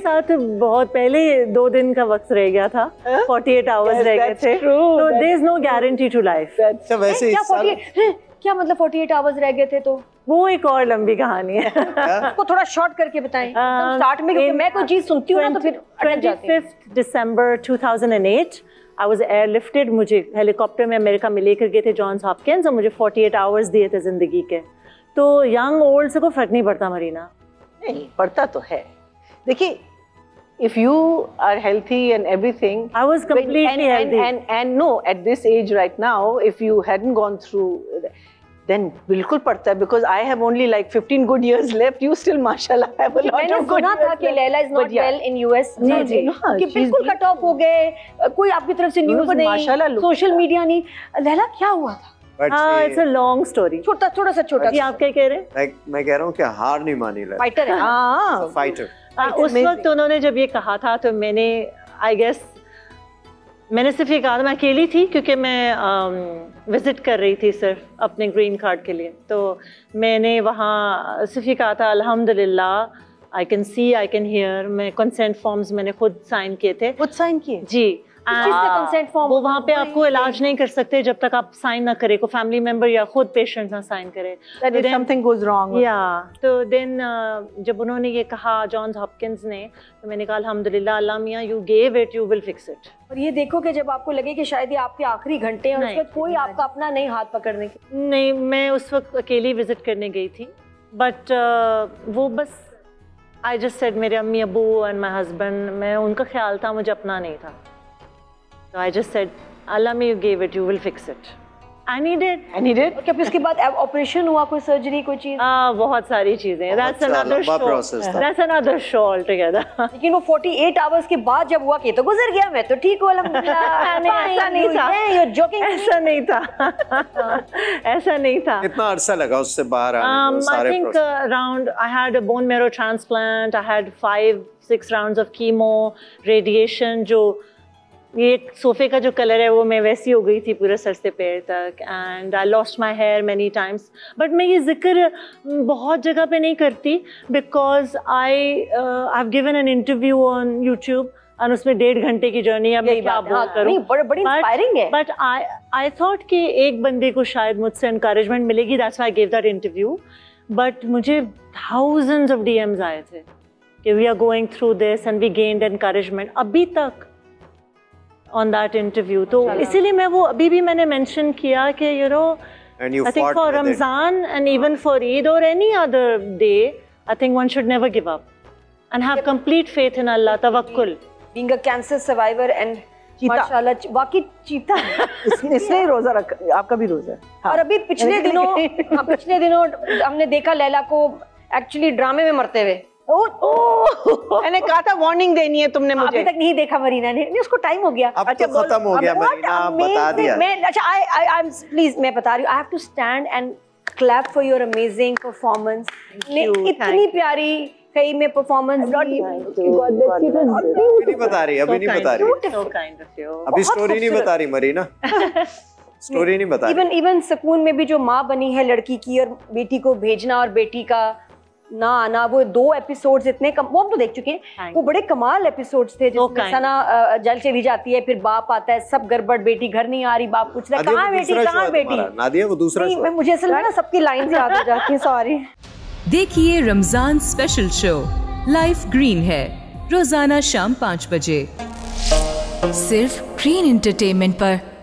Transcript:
साथ बहुत पहले 2 दिन का वक्त रह गया था, 48 आवर्स रह गए थे, तो there is no guarantee to life. अच्छा वैसे क्या मतलब 48 आवर्स रह गए थे? तो वो एक और लंबी कहानी है। उसको थोड़ा शॉर्ट करके बताएं स्टार्ट में, क्योंकि मैं कोई चीज सुनती हूँ ना तो फिर अटक जाती हूँ। 25 दिसंबर 2008 आई वाज एयरलिफ्टेड, मुझे हेलीकॉप्टर में अमेरिका में लेकर गए थे जॉन्स हॉपकिंस, और मुझे 48 आवर्स दिए थे जिंदगी के। तो यंग ओल्ड से कोई फर्क नहीं पड़ता मरीना। नहीं पड़ता तो है। देखिए if you are healthy and everything, I was completely healthy and no, at this age right now, if you hadn't gone through, then बिल्कुल पड़ता है, because I have only like 15 good years left. You still mashallah have a lot of good years. मैंने सुना था कि Laila is not well in US, जी कि बिल्कुल cut off हो गए, कोई आपकी तरफ से न्यूज़ नहीं, सोशल मीडिया नहीं। लैला क्या हुआ था? It's a long story. थोड़ा सा छोटा। जी आप क्या कह रहे हैं? मैं कह रहा हूँ कि हार नहीं मानी लैला। फाइटर है। हाँ फाइटर। उस वक्त उन्होंने जब ये कहा था तो मैंने आई गेस मैंने सिर्फ ये कहा था, मैं अकेली थी क्योंकि मैं विज़िट कर रही थी सिर्फ अपने ग्रीन कार्ड के लिए, तो मैंने वहाँ सिर्फ ये कहा था अल्हम्दुलिल्लाह I can see I can hear. मैं कंसेंट फॉर्म्स मैंने खुद साइन किए थे। खुद साइन किए? जी। कंसेंट फॉर्म वो वहाँ पे आपको इलाज नहीं कर सकते जब तक आप साइन ना करें, को फैमिली मेंबर या खुद पेशेंट ना साइन करे। That if something goes wrong. या तो देन जब उन्होंने ये कहा जॉन्स हॉपकिंस ने, तो मैंने कहा अल्हम्दुलिल्लाह अल्लाह मियां you gave it, you will fix it. और ये देखो कि जब आपको लगे कि शायद ये आपके आखिरी घंटे हैं और उसके बाद कोई आपका अपना नहीं हाथ पकड़ने के। नहीं, मैं उस वक्त अकेली विजिट करने गई थी, बट वो बस आई जस्ट सेड मेरे अम्मी अबू एंड माई हस्बैंड, मैं उनका ख्याल था, मुझे अपना नहीं था। So I just said, Allah me you gave it, you will fix it. And he did. And he did. क्या उसके बाद ऑपरेशन हुआ, कोई सर्जरी, कोई चीज? बहुत सारी चीजें। That's another show. That's another show altogether. लेकिन वो 48 आवर्स के बाद जब हुआ कि तो गुजर गया, मैं तो ठीक हूँ अल्हम्दुलिल्लाह। ऐसा नहीं था। You're joking? ऐसा नहीं था। ऐसा नहीं था। कितना अरसा लगा उससे बाहर आने को? I think around I had a bone marrow transplant. I had 5-6 rounds of chemo, radiation. जो ये सोफे का जो कलर है वो मैं वैसी हो गई थी पूरे सर से पैर तक, and I lost my hair many times. But मैं ये जिक्र बहुत जगह पे नहीं करती because I have given an interview on YouTube, और उसमें 1.5 घंटे की जर्नी है, मैं क्या बोल करूँ। बड़ी इंस्पायरिंग है। बट आई थॉट कि एक बंदे को शायद मुझसे एनकरेजमेंट मिलेगी, that's why I give that interview. But मुझे थाउजेंड्स ऑफ DMs आए थे कि we are going through this and we gained encouragement अभी तक on that interview। तो इसीलिए मैं वो अभी भी मैंने mention किया कि you know I think for Ramzan and even for Eid or any other day, I think one should never give up and have complete faith in Allah, tawakkul. Being a cancer survivor and माशाल्लाह वाकई चीता इसने रोजा रखा, आपका भी रोजा है। और अभी पिछले दिनों हमने देखा लैला को एक्चुअली ड्रामे में मरते हुए। मैंने कहा था वार्निंग देनी है तुमने मुझे। अभी तक नहीं देखा मरीना ने, उसको टाइम हो गया। अब तो खत्म हो गया मरीना, बता दिया। प्लीज मैं बता रही हूँ, I have to stand and clap for your amazing performance. इतनी प्यारी कई में परफॉर्मेंस। अभी नहीं बता रही, अभी नहीं बता रही, अभी स्टोरी नहीं बता रही मरीना, स्टोरी नहीं बता रही। इवन सुकून में भी जो माँ बनी है लड़की की, और बेटी को भेजना और बेटी का ना आना, वो 2 एपिसोड्स इतने वो हम तो देख चुके हैं, वो बड़े कमाल एपिसोड्स थे जिसमें सना जल चली जाती है, फिर बाप आता है, सब गड़बड़, बेटी घर नहीं आ रही, बाप पूछ रहा है कहाँ बेटी, कहाँ बेटी। नादिया वो दूसरा शो है। मुझे असल में ना सबकी लाइन याद हो जाती है, सॉरी। देखिए Ramzan special show life green है रोजाना शाम 5 बजे सिर्फ ग्रीन एंटरटेनमेंट पर।